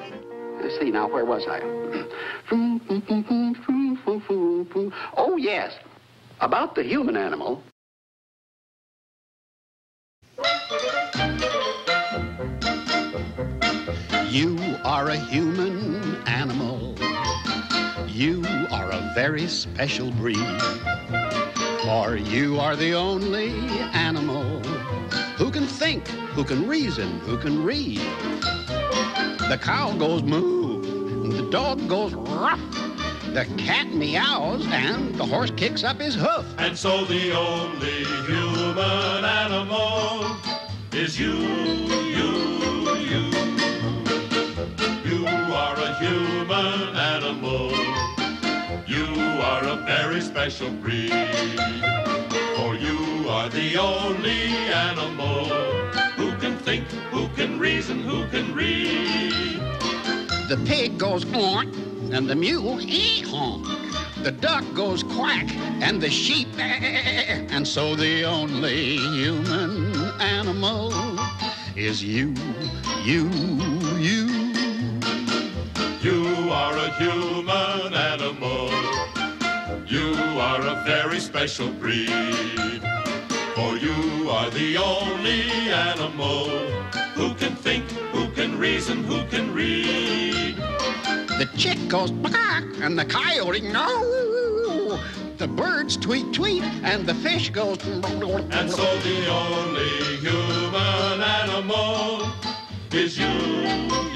Let's see, now, where was I? Oh, yes. About the human animal. You are a human animal. You are a very special breed. For you are the only animal who can think, who can reason, who can read. The cow goes moo, the dog goes ruff, the cat meows, and the horse kicks up his hoof. And so the only human animal is you. You are a human animal. You are a very special breed. For you are the only animal who can think, who can reason, who can read. The pig goes honk, and the mule honk. The duck goes quack, and the sheep and so the only human animal is you. You are a human animal. You are a very special breed. For you are the only animal who can think, who can reason, who can read. The chick goes quack, and the coyote no. The birds tweet tweet, and the fish goes. And so the only human animal is you.